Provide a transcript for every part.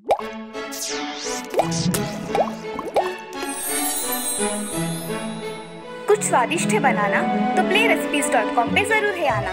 कुछ स्वादिष्ट है बनाना तो playrecipes.com पे जरूर है आना।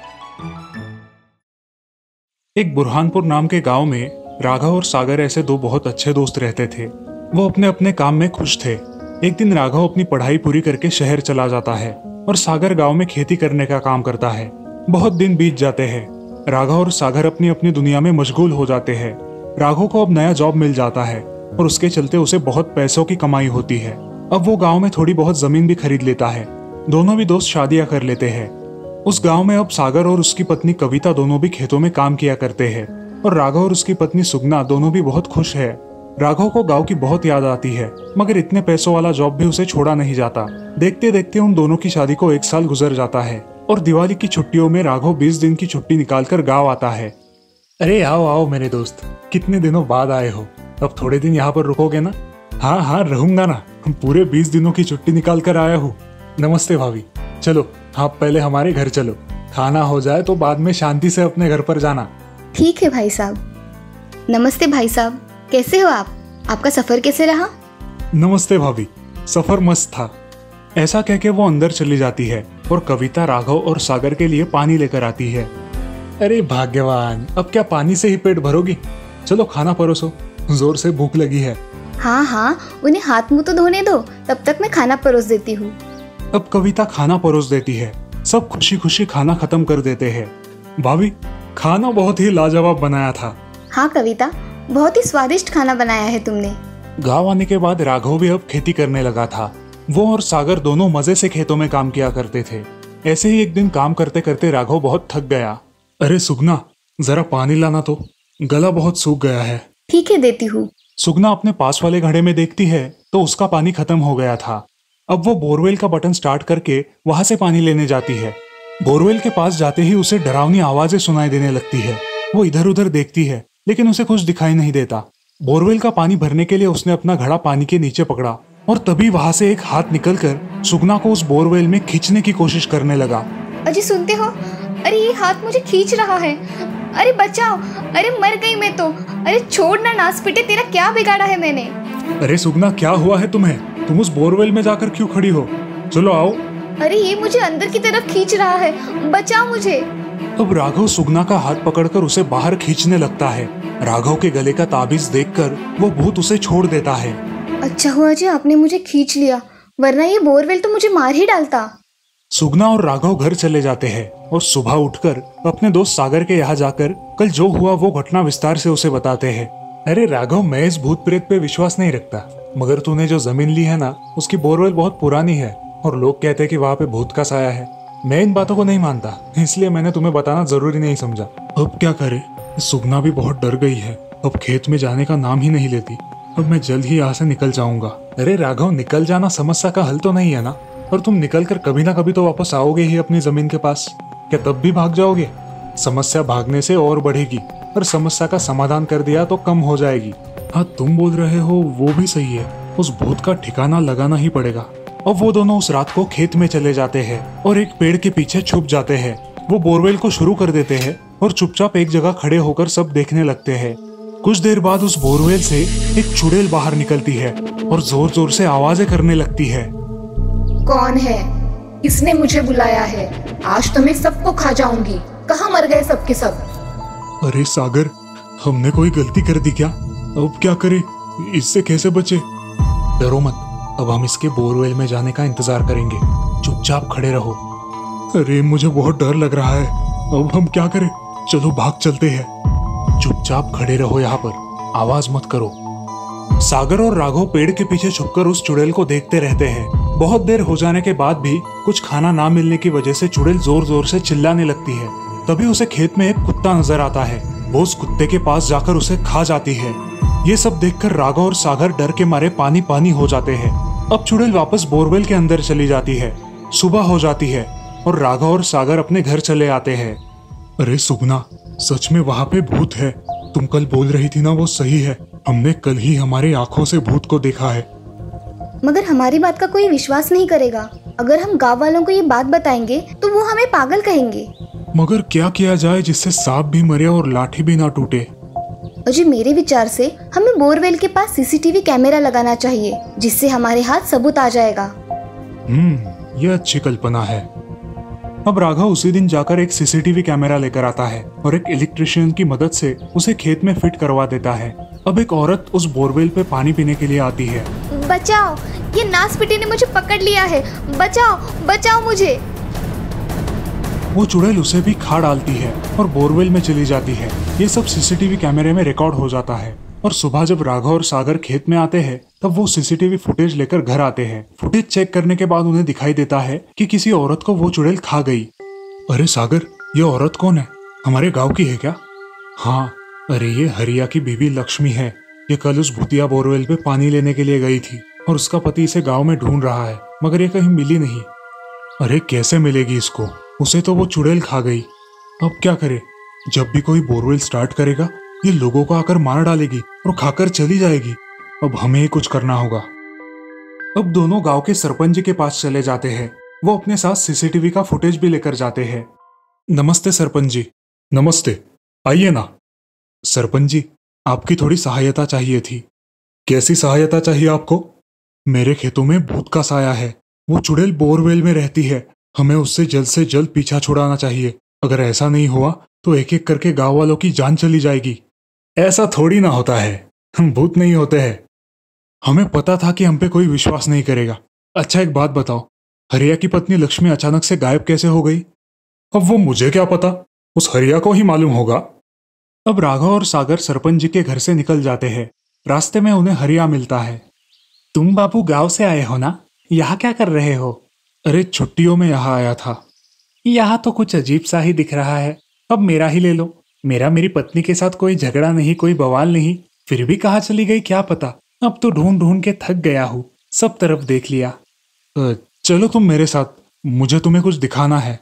एक बुरहानपुर नाम के गांव में राघव और सागर ऐसे दो बहुत अच्छे दोस्त रहते थे। वो अपने अपने काम में खुश थे। एक दिन राघव अपनी पढ़ाई पूरी करके शहर चला जाता है और सागर गांव में खेती करने का काम करता है। बहुत दिन बीत जाते हैं। राघव और सागर अपनी अपनी दुनिया में मशगूल हो जाते हैं। राघव को अब नया जॉब मिल जाता है और उसके चलते उसे बहुत पैसों की कमाई होती है। अब वो गांव में थोड़ी बहुत जमीन भी खरीद लेता है। दोनों भी दोस्त शादियां कर लेते हैं। उस गांव में अब सागर और उसकी पत्नी कविता दोनों भी खेतों में काम किया करते हैं और राघव और उसकी पत्नी सुगना दोनों भी बहुत खुश है। राघव को गांव की बहुत याद आती है, मगर इतने पैसों वाला जॉब भी उसे छोड़ा नहीं जाता। देखते देखते उन दोनों की शादी को 1 साल गुजर जाता है और दिवाली की छुट्टियों में राघव 20 दिन की छुट्टी निकालकर गाँव आता है। अरे आओ आओ मेरे दोस्त, कितने दिनों बाद आए हो। अब थोड़े दिन यहाँ पर रुकोगे ना? हाँ हाँ रहूंगा ना, पूरे 20 दिनों की छुट्टी निकाल कर आया हूँ। नमस्ते भाभी, चलो आप पहले हमारे घर चलो, खाना हो जाए तो बाद में शांति से अपने घर पर जाना। ठीक है भाई साहब। नमस्ते भाई साहब, कैसे हो आप? आपका सफर कैसे रहा? नमस्ते भाभी, सफर मस्त था। ऐसा कह के वो अंदर चली जाती है और कविता राघव और सागर के लिए पानी लेकर आती है। अरे भाग्यवान, अब क्या पानी से ही पेट भरोगी? चलो खाना परोसो, जोर से भूख लगी है। हाँ हाँ, उन्हें हाथ मुंह तो धोने दो, तब तक मैं खाना परोस देती हूँ। अब कविता खाना परोस देती है। सब खुशी खुशी खाना खत्म कर देते हैं। भाभी, खाना बहुत ही लाजवाब बनाया था। हाँ कविता, बहुत ही स्वादिष्ट खाना बनाया है तुमने। गाँव आने के बाद राघव भी अब खेती करने लगा था। वो और सागर दोनों मजे से खेतों में काम किया करते थे। ऐसे ही एक दिन काम करते करते राघव बहुत थक गया। अरे सुगना, जरा पानी लाना तो, गला बहुत सूख गया है। ठीक है, देती हूँ। सुगना अपने पास वाले घड़े में देखती है तो उसका पानी खत्म हो गया था। अब वो बोरवेल का बटन स्टार्ट करके वहां से पानी लेने जाती है। बोरवेल के पास जाते ही उसे डरावनी आवाजें सुनाई देने लगती है। वो इधर उधर देखती है लेकिन उसे कुछ दिखाई नहीं देता। बोरवेल का पानी भरने के लिए उसने अपना घड़ा पानी के नीचे पकड़ा और तभी वहां से एक हाथ निकलकर सुगना को उस बोरवेल में खींचने की कोशिश करने लगा। अजी सुनते हो? अरे ये हाथ मुझे खींच रहा है। अरे बचाओ, अरे मर गई मैं तो। अरे छोड़ ना नासपिटे, तेरा क्या बिगाड़ा है मैंने? अरे सुगना, क्या हुआ है तुम्हें? तुम उस बोरवेल में जाकर क्यों खड़ी हो? चलो आओ। अरे ये मुझे अंदर की तरफ खींच रहा है, बचाओ मुझे। अब राघव सुगना का हाथ पकड़कर उसे बाहर खींचने लगता है। राघव के गले का ताबीज देखकर वो भूत उसे छोड़ देता है। अच्छा हुआ जी आपने मुझे खींच लिया, वरना ये बोरवेल तो मुझे मार ही डालता। सुगना और राघव घर चले जाते हैं और सुबह उठकर अपने दोस्त सागर के यहाँ जाकर कल जो हुआ वो घटना विस्तार से उसे बताते हैं। अरे राघव, मैं इस भूत प्रेत पे विश्वास नहीं रखता, मगर तूने जो जमीन ली है ना, उसकी बोरवेल बहुत पुरानी है और लोग कहते हैं कि वहाँ पे भूत का साया है। मैं इन बातों को नहीं मानता, इसलिए मैंने तुम्हें बताना जरूरी नहीं समझा। अब क्या करे? सुगना भी बहुत डर गई है, अब खेत में जाने का नाम ही नहीं लेती। अब मैं जल्द ही यहाँ से निकल जाऊंगा। अरे राघव, निकल जाना समस्या का हल तो नहीं है ना, और तुम निकल कर कभी ना कभी तो वापस आओगे ही अपनी जमीन के पास। क्या तब भी भाग जाओगे? समस्या भागने से और बढ़ेगी, और समस्या का समाधान कर दिया तो कम हो जाएगी। हाँ, तुम बोल रहे हो वो भी सही है, उस भूत का ठिकाना लगाना ही पड़ेगा। अब वो दोनों उस रात को खेत में चले जाते हैं और एक पेड़ के पीछे छुप जाते हैं। वो बोरवेल को शुरू कर देते हैं और चुपचाप एक जगह खड़े होकर सब देखने लगते हैं। कुछ देर बाद उस बोरवेल से एक चुड़ैल बाहर निकलती है और जोर जोर से आवाजें करने लगती है। कौन है? किसने मुझे बुलाया है? आज तो मैं सबको खा जाऊंगी। कहाँ मर गए सबके सब? अरे सागर, हमने कोई गलती कर दी क्या? अब क्या करें? इससे कैसे बचे? डरो मत, अब हम इसके बोरवेल में जाने का इंतजार करेंगे। चुपचाप खड़े रहो। अरे मुझे बहुत डर लग रहा है, अब हम क्या करें? चलो भाग चलते हैं। चुपचाप खड़े रहो यहाँ पर, आवाज मत करो। सागर और राघव पेड़ के पीछे छुपकर उस चुड़ैल को देखते रहते हैं। बहुत देर हो जाने के बाद भी कुछ खाना ना मिलने की वजह से चुड़ैल जोर जोर से चिल्लाने लगती है। तभी उसे खेत में एक कुत्ता नजर आता है। वो उस कुत्ते के पास जाकर उसे खा जाती है। ये सब देखकर राघव और सागर डर के मारे पानी पानी हो जाते हैं। अब चुड़ैल वापस बोरवेल के अंदर चली जाती है। सुबह हो जाती है और राघव और सागर अपने घर चले आते हैं। अरे सुगना, सच में वहाँ पे भूत है। तुम कल बोल रही थी ना, वो सही है। हमने कल ही हमारी आंखों से भूत को देखा है। मगर हमारी बात का कोई विश्वास नहीं करेगा। अगर हम गांव वालों को ये बात बताएंगे तो वो हमें पागल कहेंगे। मगर क्या किया जाए जिससे सांप भी मरे और लाठी भी ना टूटे? और जी मेरे विचार से हमें बोरवेल के पास सीसीटीवी कैमरा लगाना चाहिए, जिससे हमारे हाथ सबूत आ जाएगा। ये अच्छी कल्पना है। अब राघव उसी दिन जाकर एक सीसीटीवी कैमरा लेकर आता है और एक इलेक्ट्रिशियन की मदद से उसे खेत में फिट करवा देता है। अब एक औरत उस बोरवेल पे पानी पीने के लिए आती है। बचाओ, ये नासपिटी ने मुझे पकड़ लिया है, बचाओ बचाओ मुझे। वो चुड़ैल उसे भी खा डालती है और बोरवेल में चली जाती है। ये सब सीसीटीवी कैमरे में रिकॉर्ड हो जाता है और सुबह जब राघव और सागर खेत में आते हैं तब वो सीसीटीवी फुटेज लेकर घर आते हैं। फुटेज चेक करने के बाद उन्हें दिखाई देता है कि किसी औरत को वो चुड़ैल खा गई। अरे सागर, ये औरत कौन है? हमारे गांव की है क्या? हाँ, अरे ये हरिया की बीवी लक्ष्मी है। ये कल उस भूतिया बोरवेल पे पानी लेने के लिए गई थी और उसका पति इसे गाँव में ढूंढ रहा है, मगर ये कहीं मिली नहीं। अरे कैसे मिलेगी इसको? उसे तो वो चुड़ैल खा गई। अब क्या करे? जब भी कोई बोरवेल स्टार्ट करेगा ये लोगों को आकर मार डालेगी और खाकर चली जाएगी। अब हमें ही कुछ करना होगा। अब दोनों गांव के सरपंच के पास चले जाते हैं। वो अपने साथ सीसीटीवी का फुटेज भी लेकर जाते हैं। नमस्ते सरपंच जी। नमस्ते, आइए ना। सरपंच जी, आपकी थोड़ी सहायता चाहिए थी। कैसी सहायता चाहिए आपको? मेरे खेतों में भूत का साया है। वो चुड़ैल बोरवेल में रहती है। हमें उससे जल्द से जल्द पीछा छुड़ाना चाहिए। अगर ऐसा नहीं हुआ तो एक एक करके गांव वालों की जान चली जाएगी। ऐसा थोड़ी ना होता है, हम भूत नहीं होते हैं। हमें पता था कि हम पे कोई विश्वास नहीं करेगा। अच्छा एक बात बताओ, हरिया की पत्नी लक्ष्मी अचानक से गायब कैसे हो गई? अब वो मुझे क्या पता, उस हरिया को ही मालूम होगा। अब राघव और सागर सरपंच जी के घर से निकल जाते हैं। रास्ते में उन्हें हरिया मिलता है। तुम बाबू गांव से आए हो ना? यहाँ क्या कर रहे हो? अरे छुट्टियों में यहाँ आया था। यहाँ तो कुछ अजीब सा ही दिख रहा है। अब मेरा ही ले लो। मेरा मेरी पत्नी के साथ कोई झगड़ा नहीं, कोई बवाल नहीं, फिर भी कहाँ चली गई क्या पता। अब तो ढूंढ ढूंढ के थक गया हूँ, सब तरफ देख लिया। चलो तुम मेरे साथ, मुझे तुम्हें कुछ दिखाना है।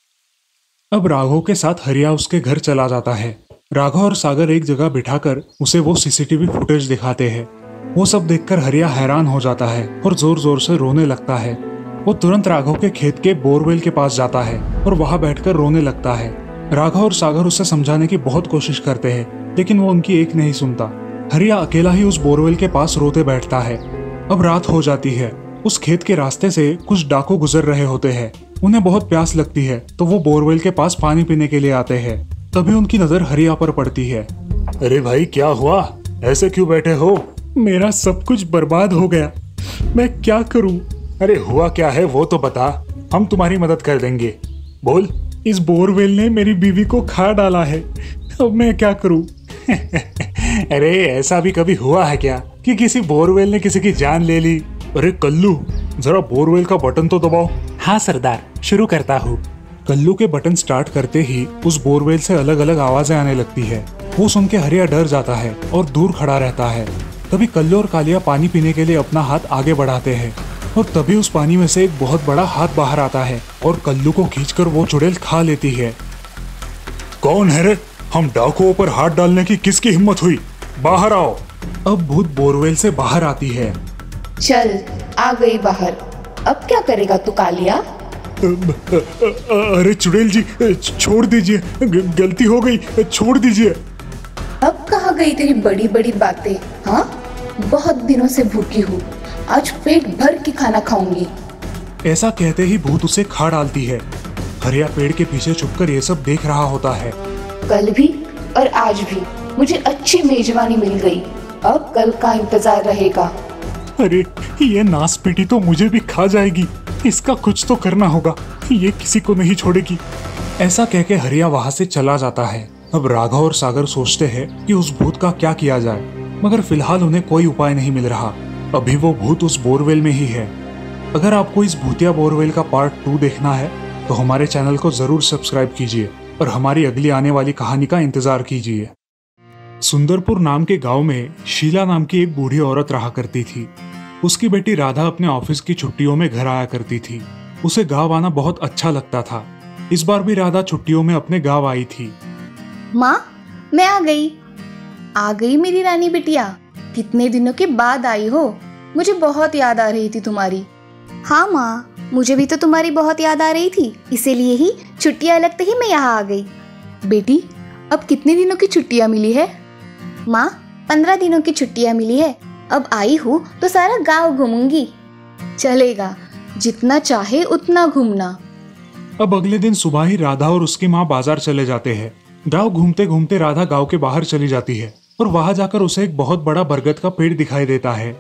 अब राघव के साथ हरिया उसके घर चला जाता है। राघव और सागर एक जगह बिठाकर उसे वो सीसीटीवी फुटेज दिखाते हैं। वो सब देखकर हरिया हैरान हो जाता है और जोर जोर से रोने लगता है। वो तुरंत राघव के खेत के बोरवेल के पास जाता है और वहां बैठकर रोने लगता है। राघव और सागर उसे समझाने की बहुत कोशिश करते हैं, लेकिन वो उनकी एक नहीं सुनता। हरिया अकेला ही उस बोरवेल के पास रोते बैठता है। अब रात हो जाती है। उस खेत के रास्ते से कुछ डाकू गुजर रहे होते हैं। उन्हें बहुत प्यास लगती है तो वो बोरवेल के पास पानी पीने के लिए आते हैं। तभी उनकी नजर हरिया पर पड़ती है। अरे भाई क्या हुआ, ऐसे क्यों बैठे हो? मेरा सब कुछ बर्बाद हो गया, मैं क्या करूं? अरे हुआ क्या है वो तो बता, हम तुम्हारी मदद कर देंगे। बोल। इस बोरवेल ने मेरी बीवी को खा डाला है, अब मैं क्या करूं? अरे ऐसा भी कभी हुआ है क्या कि किसी बोरवेल ने किसी की जान ले ली? अरे कल्लू, जरा बोरवेल का बटन तो दबाओ। हाँ सरदार, शुरू करता हूँ। कल्लू के बटन स्टार्ट करते ही उस बोरवेल से अलग अलग आवाजें आने लगती है। वो सुन के हरिया डर जाता है और दूर खड़ा रहता है। तभी कल्लू और कालिया पानी पीने के लिए अपना हाथ आगे बढ़ाते हैं और तभी उस पानी में से एक बहुत बड़ा हाथ बाहर आता है और कल्लू को खींचकर वो चुड़ैल खा लेती है। कौन है रे? हम डाकुओं पर हाथ डालने की किसकी हिम्मत हुई? बाहर आओ। अब भूत बोरवेल से बाहर आती है। चल आ गई बाहर, अब क्या करेगा तू कालिया? अरे चुड़ैल जी छोड़ दीजिए, गलती हो गई, छोड़ दीजिए। अब कहाँ गई तेरी बड़ी बड़ी बातें? हाँ, बहुत दिनों से भूखी हूँ, आज पेट भर के खाना खाऊंगी। ऐसा कहते ही भूत उसे खा डालती है। हरिया पेड़ के पीछे छुपकर ये सब देख रहा होता है। कल भी और आज भी मुझे अच्छी मेजबानी मिल गई, अब कल का इंतजार रहेगा। अरे ये नासपीटी तो मुझे भी खा जाएगी, इसका कुछ तो करना होगा, ये किसी को नहीं छोड़ेगी। ऐसा कहके हरिया वहां से चला जाता है। अब राघव और सागर सोचते हैं कि उस भूत का क्या किया जाए, मगर फिलहाल उन्हें कोई उपाय नहीं मिल रहा। अभी वो भूत उस बोरवेल में ही है। अगर आपको इस भूतिया बोरवेल का पार्ट 2 देखना है तो हमारे चैनल को जरूर सब्सक्राइब कीजिए और हमारी अगली आने वाली कहानी का इंतजार कीजिए। सुंदरपुर नाम के गांव में शीला नाम की एक बूढ़ी औरत रहा करती थी। उसकी बेटी राधा अपने ऑफिस की छुट्टियों में घर आया करती थी। उसे गांव आना बहुत अच्छा लगता था। इस बार भी राधा छुट्टियों में अपने गांव आई थी। माँ, मैं आ गई मेरी रानी बिटिया। कितने दिनों के बाद आई हो, मुझे बहुत याद आ रही थी तुम्हारी। हाँ माँ, मुझे भी तो तुम्हारी बहुत याद आ रही थी, इसीलिए ही छुट्टियाँ लगते ही मैं यहाँ आ गई। बेटी, अब कितने दिनों की छुट्टियाँ मिली है? माँ 15 दिनों की छुट्टियाँ मिली है, अब आई हूँ तो सारा गांव घूमूंगी। चलेगा, जितना चाहे उतना घूमना। अब अगले दिन सुबह ही राधा और उसकी माँ बाजार चले जाते हैं। गांव घूमते घूमते राधा गांव के बाहर चली जाती है और वहां जाकर उसे एक बहुत बड़ा बरगद का पेड़ दिखाई देता है।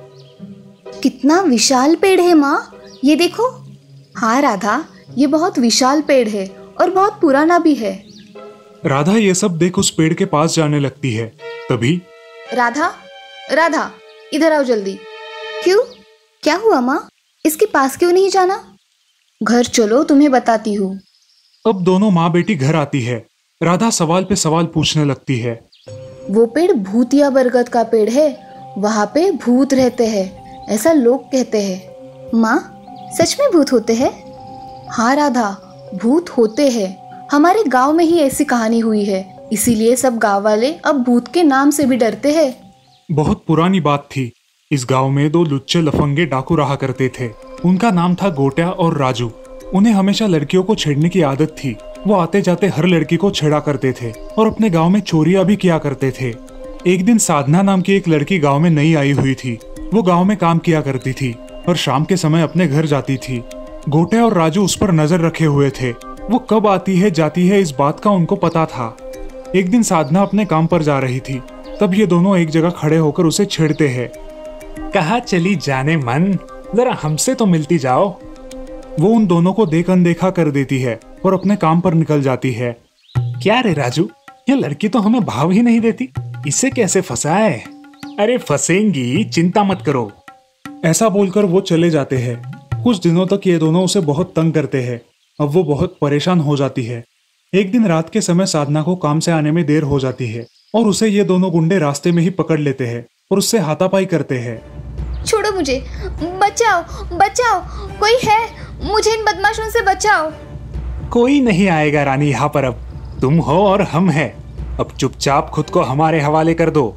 कितना विशाल पेड़ है माँ, ये देखो। हाँ राधा, ये बहुत विशाल पेड़ है और बहुत पुराना भी है। राधा ये सब देख उस पेड़ के पास जाने लगती है। तभी राधा, राधा इधर आओ जल्दी। क्यों, क्या हुआ माँ? इसके पास क्यों नहीं जाना? घर चलो, तुम्हें बताती हूँ। अब दोनों माँ बेटी घर आती है। राधा सवाल पे सवाल पूछने लगती है। वो पेड़ भूतिया बरगद का पेड़ है, वहाँ पे भूत रहते हैं, ऐसा लोग कहते हैं। माँ, सच में भूत होते हैं? हाँ राधा, भूत होते हैं। हमारे गांव में ही ऐसी कहानी हुई है, इसीलिए सब गांव वाले अब भूत के नाम से भी डरते हैं। बहुत पुरानी बात थी। इस गांव में 2 लुच्चे लफंगे डाकू रहा करते थे। उनका नाम था गोट्या और राजू। उन्हें हमेशा लड़कियों को छेड़ने की आदत थी। वो आते जाते हर लड़की को छेड़ा करते थे और अपने गांव में चोरियां भी किया करते थे। एक दिन साधना नाम की एक लड़की गांव में नई आई हुई थी। वो गांव में काम किया करती थी और शाम के समय अपने घर जाती थी। गोट्या और राजू उस पर नजर रखे हुए थे। वो कब आती है जाती है इस बात का उनको पता था। एक दिन साधना अपने काम पर जा रही थी, तब ये दोनों एक जगह खड़े होकर उसे छेड़ते हैं। कहाँ चली जाने मन, जरा हमसे तो मिलती जाओ। वो उन दोनों को देख अनदेखा कर देती है और अपने काम पर निकल जाती है। क्या रे राजू, ये लड़की तो हमें भाव ही नहीं देती, इसे कैसे फंसाए? अरे फंसेंगी, चिंता मत करो। ऐसा बोलकर वो चले जाते हैं। कुछ दिनों तक ये दोनों उसे बहुत तंग करते हैं। अब वो बहुत परेशान हो जाती है। एक दिन रात के समय साधना को काम से आने में देर हो जाती है और उसे ये दोनों गुंडे रास्ते में ही पकड़ लेते हैं और उससे हाथापाई करते हैं। छोड़ो मुझे, बचाओ बचाओ, कोई है, मुझे इन बदमाशों से बचाओ। कोई नहीं आएगा रानी यहाँ पर, अब तुम हो और हम हैं। अब चुपचाप खुद को हमारे हवाले कर दो।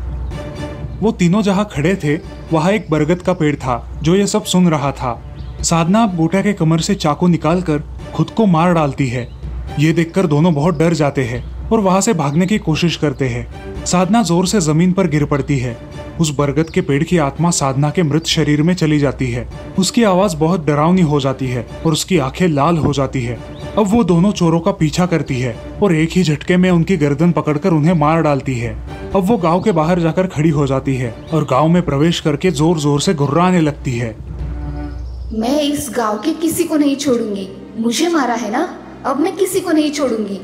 वो तीनों जहाँ खड़े थे वहाँ एक बरगद का पेड़ था जो ये सब सुन रहा था। साधना अब गोट्या के कमर से चाकू निकालकर खुद को मार डालती है। ये देखकर दोनों बहुत डर जाते हैं और वहां से भागने की कोशिश करते हैं। साधना जोर से जमीन पर गिर पड़ती है। उस बरगद के पेड़ की आत्मा साधना के मृत शरीर में चली जाती है। उसकी आवाज बहुत डरावनी हो जाती है और उसकी आंखें लाल हो जाती है। अब वो दोनों चोरों का पीछा करती है और एक ही झटके में उनकी गर्दन पकड़कर उन्हें मार डालती है। अब वो गांव के बाहर जाकर खड़ी हो जाती है और गांव में प्रवेश करके जोर जोर से गुर्राने लगती है। मैं इस गांव के किसी को नहीं छोड़ूंगी, मुझे मारा है ना, अब मैं किसी को नहीं छोड़ूंगी।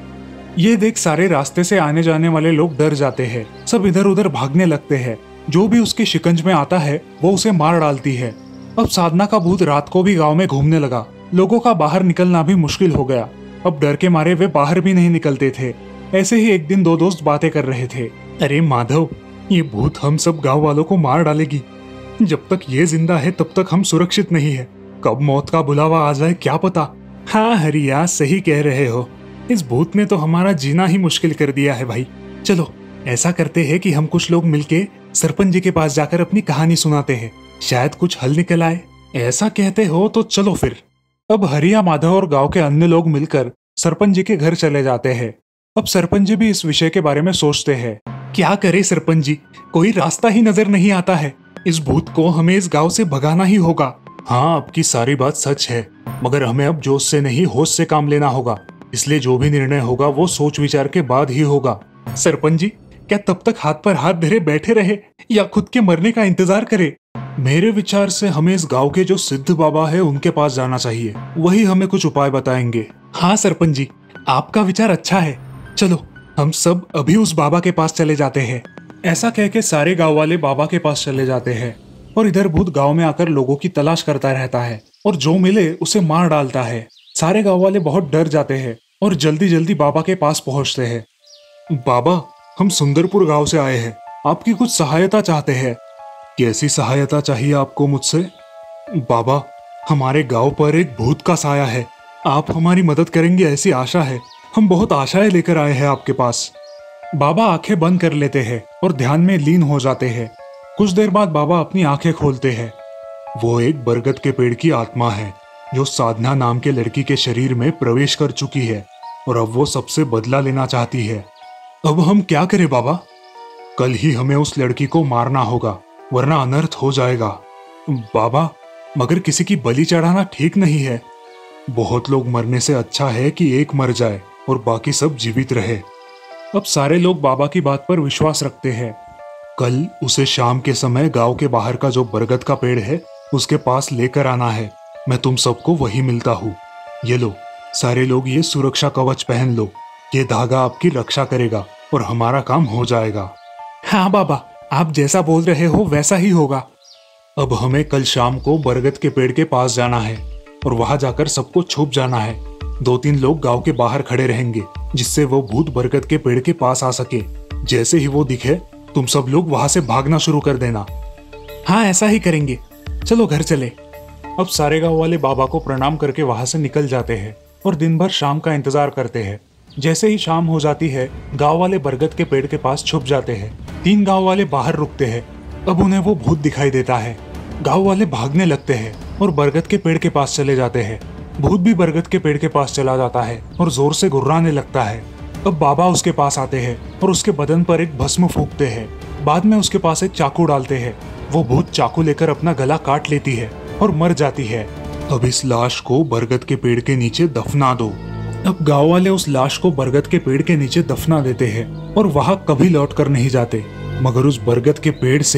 ये देख सारे रास्ते से आने जाने वाले लोग डर जाते हैं। सब इधर उधर भागने लगते हैं। जो भी उसके शिकंज में आता है वो उसे मार डालती है। अब साधना का भूत रात को भी गांव में घूमने लगा। लोगों का बाहर निकलना भी मुश्किल हो गया। अब डर के मारे वे बाहर भी नहीं निकलते थे। ऐसे ही एक दिन 2 दोस्त बातें कर रहे थे। अरे माधव, ये भूत हम सब गाँव वालों को मार डालेगी। जब तक ये जिंदा है तब तक हम सुरक्षित नहीं है। कब मौत का बुलावा आ जाए क्या पता। हाँ हरिया, सही कह रहे हो। इस भूत ने तो हमारा जीना ही मुश्किल कर दिया है भाई। चलो ऐसा करते हैं कि हम कुछ लोग मिलके सरपंच जी के पास जाकर अपनी कहानी सुनाते हैं, शायद कुछ हल निकल आए। ऐसा कहते हो तो चलो फिर। अब हरिया, माधव और गांव के अन्य लोग मिलकर सरपंच जी के घर चले जाते हैं। अब सरपंच जी भी इस विषय के बारे में सोचते हैं। क्या करे सरपंच जी, कोई रास्ता ही नजर नहीं आता है। इस भूत को हमें इस गांव से भगाना ही होगा। हाँ, आपकी सारी बात सच है, मगर हमें अब जोश से नहीं होश से काम लेना होगा। इसलिए जो भी निर्णय होगा वो सोच विचार के बाद ही होगा। सरपंच जी, क्या तब तक हाथ पर हाथ धरे बैठे रहे या खुद के मरने का इंतजार करे? मेरे विचार से हमें इस गांव के जो सिद्ध बाबा है उनके पास जाना चाहिए, वही हमें कुछ उपाय बताएंगे। हाँ सरपंच जी, आपका विचार अच्छा है। चलो हम सब अभी उस बाबा के पास चले जाते हैं। ऐसा कह के सारे गाँव वाले बाबा के पास चले जाते हैं और इधर भूत गाँव में आकर लोगों की तलाश करता रहता है और जो मिले उसे मार डालता है। सारे गाँव वाले बहुत डर जाते हैं और जल्दी जल्दी बाबा के पास पहुंचते हैं। बाबा, हम सुंदरपुर गांव से आए हैं, आपकी कुछ सहायता चाहते हैं। कैसी सहायता चाहिए आपको मुझसे? बाबा, हमारे गांव पर एक भूत का साया है, आप हमारी मदद करेंगे ऐसी आशा है। हम बहुत आशाएं लेकर आए हैं आपके पास। बाबा आंखें बंद कर लेते हैं और ध्यान में लीन हो जाते हैं। कुछ देर बाद बाबा अपनी आंखें खोलते हैं। वो एक बरगद के पेड़ की आत्मा है जो साधना नाम के लड़की के शरीर में प्रवेश कर चुकी है और अब वो सबसे बदला लेना चाहती है। अब हम क्या करें बाबा? कल ही हमें उस लड़की को मारना होगा, वरना अनर्थ हो जाएगा। बाबा, मगर किसी की बलि चढ़ाना ठीक नहीं है। बहुत लोग मरने से अच्छा है कि एक मर जाए और बाकी सब जीवित रहे। अब सारे लोग बाबा की बात पर विश्वास रखते हैं। कल उसे शाम के समय गांव के बाहर का जो बरगद का पेड़ है उसके पास लेकर आना है। मैं तुम सबको वही मिलता हूँ। ये लो, सारे लोग ये सुरक्षा कवच पहन लो। ये धागा आपकी रक्षा करेगा और हमारा काम हो जाएगा। हाँ बाबा, आप जैसा बोल रहे हो वैसा ही होगा। अब हमें कल शाम को बरगद के पेड़ के पास जाना है और वहां जाकर सबको छुप जाना है। 2-3 लोग गांव के बाहर खड़े रहेंगे जिससे वो भूत बरगद के पेड़ के पास आ सके। जैसे ही वो दिखे तुम सब लोग वहां से भागना शुरू कर देना। हाँ, ऐसा ही करेंगे। चलो घर चले। अब सारे गांव वाले बाबा को प्रणाम करके वहां से निकल जाते हैं और दिन भर शाम का इंतजार करते हैं। जैसे ही शाम हो जाती है, गांव वाले बरगद के पेड़ के पास छुप जाते हैं। 3 गांव वाले बाहर रुकते हैं। अब उन्हें वो भूत दिखाई देता है। गांव वाले भागने लगते हैं और बरगद के पेड़ के पास चले जाते हैं। भूत भी बरगद के पेड़ के पास चला जाता है और जोर से गुर्राने लगता है। अब बाबा उसके पास आते हैं और उसके बदन पर एक भस्म फूंकते हैं। बाद में उसके पास एक चाकू डालते हैं। वो भूत चाकू लेकर अपना गला काट लेती है और मर जाती है। अब इस लाश को बरगद के पेड़ के नीचे दफना दो। अब गांव वाले उस लाश को बरगद के पेड़ के नीचे दफना देते हैं और वहां कभी लौट कर नहीं जाते। मगर उस बरगद के पेड़ से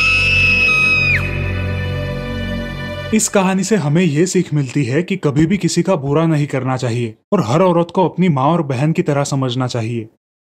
इस कहानी से हमें यह सीख मिलती है कि कभी भी किसी का बुरा नहीं करना चाहिए और हर औरत को अपनी माँ और बहन की तरह समझना चाहिए।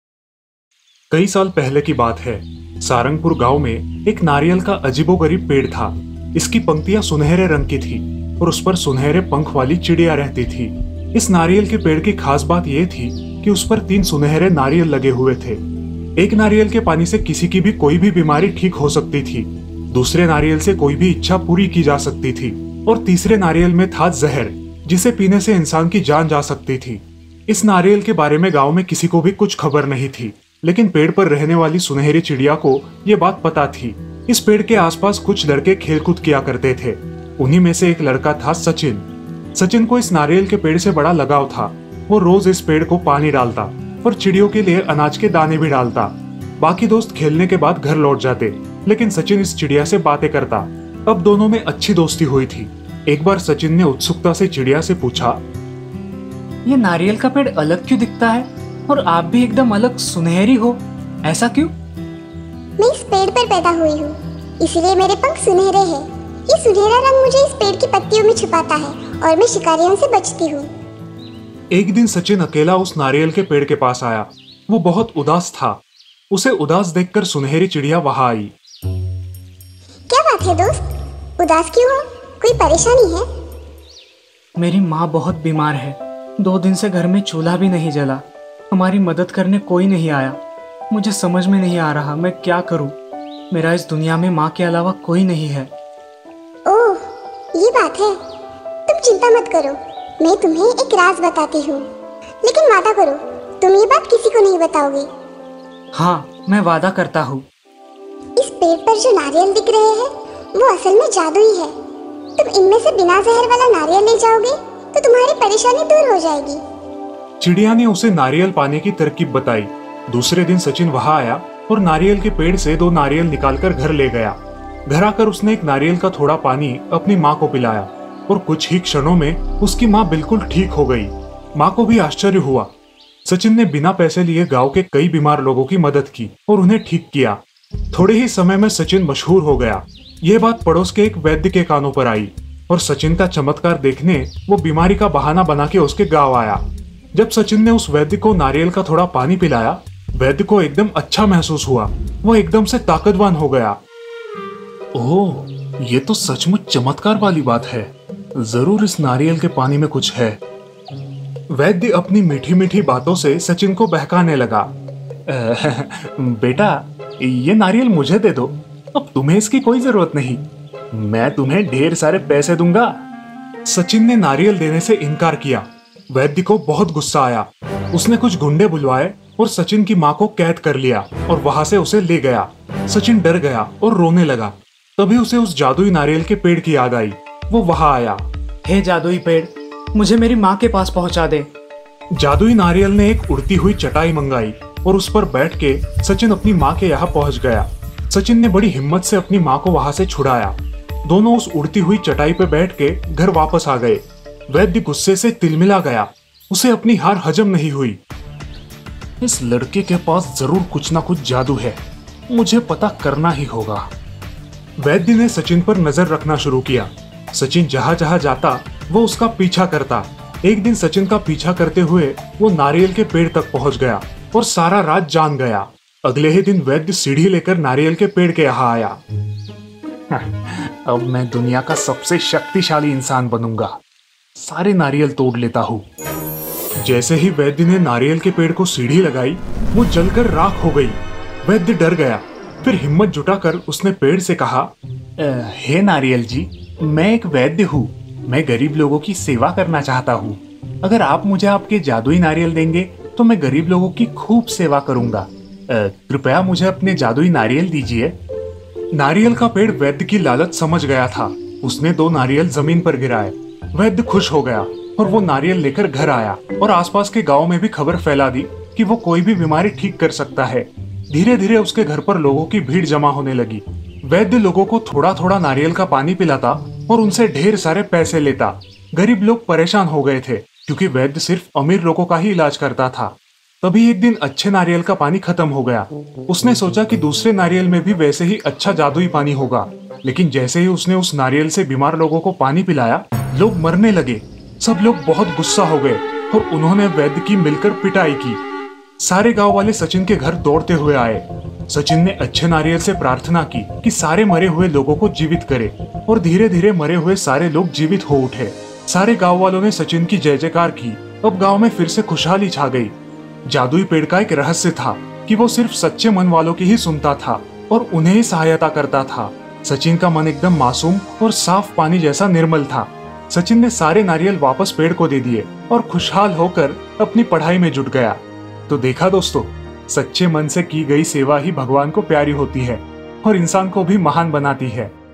कई साल पहले की बात है। सारंगपुर गांव में एक नारियल का अजीबोगरीब पेड़ था। इसकी पंक्तियां सुनहरे रंग की थी और उस पर सुनहरे पंख वाली चिड़िया रहती थी। इस नारियल के पेड़ की खास बात यह थी कि उस पर 3 सुनहरे नारियल लगे हुए थे। एक नारियल के पानी से किसी की भी कोई भी बीमारी ठीक हो सकती थी। दूसरे नारियल से कोई भी इच्छा पूरी की जा सकती थी और तीसरे नारियल में था जहर, जिसे पीने से इंसान की जान जा सकती थी। इस नारियल के बारे में गांव में किसी को भी कुछ खबर नहीं थी, लेकिन पेड़ पर रहने वाली सुनहरी चिड़िया को ये बात पता थी। इस पेड़ के आसपास कुछ लड़के खेलकूद किया करते थे। उन्हीं में से एक लड़का था सचिन। सचिन को इस नारियल के पेड़ से बड़ा लगाव था। वो रोज इस पेड़ को पानी डालता और चिड़ियों के लिए अनाज के दाने भी डालता। बाकी दोस्त खेलने के बाद घर लौट जाते, लेकिन सचिन इस चिड़िया से बातें करता। अब दोनों में अच्छी दोस्ती हुई थी। एक बार सचिन ने उत्सुकता से चिड़िया से पूछा, ये नारियल का पेड़ अलग क्यों दिखता है और आप भी एकदम अलग सुनहरी हो, ऐसा क्यों? मैं इस पेड़ पर पैदा हुई हूँ, इसलिए मेरे पंख सुनहरे हैं। ये सुनहरा रंग मुझे इस पेड़ की पत्तियों में छुपाता है और मैं शिकारियों से बचती हूँ। एक दिन सचिन अकेला उस नारियल के पेड़ के पास आया। वो बहुत उदास था। उसे उदास देखकर सुनहरी चिड़िया वहां आई। क्या बात है दोस्त, उदास क्यों हो? कोई परेशानी है? मेरी माँ बहुत बीमार है। 2 दिन से घर में चूल्हा भी नहीं जला। हमारी मदद करने कोई नहीं आया। मुझे समझ में नहीं आ रहा मैं क्या करूँ। मेरा इस दुनिया में माँ के अलावा कोई नहीं है। ओह, ये बात है। तुम चिंता मत करो, मैं तुम्हें एक राज बताती हूँ, लेकिन वादा करो तुम ये बात किसी को नहीं बताओगे। हाँ, मैं वादा करता हूँ। इस पेड़ पर जो नारियल दिख रहे हैं वो असल में जादुई है। तुम इनमें से बिना जहर वाला नारियल ले जाओगे तो तुम्हारी परेशानी दूर हो जाएगी। चिड़िया ने उसे नारियल पाने की तरकीब बताई। दूसरे दिन सचिन वहां आया और नारियल के पेड़ से 2 नारियल निकालकर घर ले गया। घर आकर उसने एक नारियल का थोड़ा पानी अपनी माँ को पिलाया और कुछ ही क्षणों में उसकी माँ बिल्कुल ठीक हो गई। माँ को भी आश्चर्य हुआ। सचिन ने बिना पैसे लिए गांव के कई बीमार लोगों की मदद की और उन्हें ठीक किया। थोड़े ही समय में सचिन मशहूर हो गया। ये बात पड़ोस के एक वैद्य के कानों पर आई और सचिन का चमत्कार देखने वो बीमारी का बहाना बना के उसके गांव आया। जब सचिन ने उस वैद्य को नारियल का थोड़ा पानी पिलाया, वैद्य को एकदम अच्छा महसूस हुआ। वो एकदम से ताकतवान हो गया। ओह, ये तो सचमुच चमत्कार वाली बात है। जरूर इस नारियल के पानी में कुछ है। वैद्य अपनी मीठी मीठी बातों से सचिन को बहकाने लगा। बेटा, ये नारियल मुझे दे दो, अब तुम्हें इसकी कोई जरूरत नहीं। मैं तुम्हें ढेर सारे पैसे दूंगा। सचिन ने नारियल देने से इनकार किया। वैद्य को बहुत गुस्सा आया। उसने कुछ गुंडे बुलवाए और सचिन की माँ को कैद कर लिया और वहां से उसे ले गया। सचिन डर गया और रोने लगा। तभी उसे उस जादुई नारियल के पेड़ की याद आई। वो वहां आया। हे जादुई पेड़, मुझे मेरी माँ के पास पहुँचा दे। जादुई नारियल ने एक उड़ती हुई चटाई मंगाई और उस पर बैठ के सचिन अपनी माँ के यहाँ पहुँच गया। सचिन ने बड़ी हिम्मत से अपनी माँ को वहां से छुड़ाया। दोनों उस उड़ती हुई चटाई पे बैठ के घर वापस आ गए। वैद्य गुस्से से तिलमिला गया। उसे अपनी हार हजम नहीं हुई। इस लड़के के पास जरूर कुछ ना कुछ जादू है, मुझे पता करना ही होगा। वैद्य ने सचिन पर नजर रखना शुरू किया। सचिन जहां जहां जाता वो उसका पीछा करता। एक दिन सचिन का पीछा करते हुए वो नारियल के पेड़ तक पहुंच गया और सारा राज जान गया। अगले ही दिन वैद्य सीढ़ी लेकर नारियल के पेड़ के यहाँ आया। अब मैं दुनिया का सबसे शक्तिशाली इंसान बनूंगा, सारे नारियल तोड़ लेता हूँ। जैसे ही वैद्य ने नारियल के पेड़ को सीढ़ी लगाई, वो जलकर राख हो गई। वैद्य डर गया। फिर हिम्मत जुटाकर उसने पेड़ से कहा, हे नारियल जी, मैं एक वैद्य हूँ। मैं गरीब लोगों की सेवा करना चाहता हूँ। अगर आप मुझे आपके जादुई नारियल देंगे तो मैं गरीब लोगों की खूब सेवा करूंगा। कृपया मुझे अपने जादुई नारियल दीजिए। नारियल का पेड़ वैद्य की लालच समझ गया था। उसने 2 नारियल जमीन पर गिराए। वैद्य खुश हो गया और वो नारियल लेकर घर आया और आसपास के गांव में भी खबर फैला दी कि वो कोई भी बीमारी ठीक कर सकता है। धीरे धीरे उसके घर पर लोगों की भीड़ जमा होने लगी। वैद्य लोगों को थोड़ा थोड़ा नारियल का पानी पिलाता और उनसे ढेर सारे पैसे लेता। गरीब लोग परेशान हो गए थे क्योंकि वैद्य सिर्फ अमीर लोगों का ही इलाज करता था। तभी एक दिन अच्छे नारियल का पानी खत्म हो गया। उसने सोचा कि दूसरे नारियल में भी वैसे ही अच्छा जादुई पानी होगा, लेकिन जैसे ही उसने उस नारियल से बीमार लोगों को पानी पिलाया, लोग मरने लगे। सब लोग बहुत गुस्सा हो गए और उन्होंने वैद्य की मिलकर पिटाई की। सारे गांव वाले सचिन के घर दौड़ते हुए आए। सचिन ने अच्छे नारियल से प्रार्थना की कि सारे मरे हुए लोगों को जीवित करे और धीरे धीरे मरे हुए सारे लोग जीवित हो उठे। सारे गांव वालों ने सचिन की जय जयकार की। अब गांव में फिर से खुशहाली छा गई। जादुई पेड़ का एक रहस्य था कि वो सिर्फ सच्चे मन वालों की ही सुनता था और उन्हें ही सहायता करता था। सचिन का मन एकदम मासूम और साफ पानी जैसा निर्मल था। सचिन ने सारे नारियल वापस पेड़ को दे दिए और खुशहाल होकर अपनी पढ़ाई में जुट गया। तो देखा दोस्तों, सच्चे मन से की गई सेवा ही भगवान को प्यारी होती है और इंसान को भी महान बनाती है।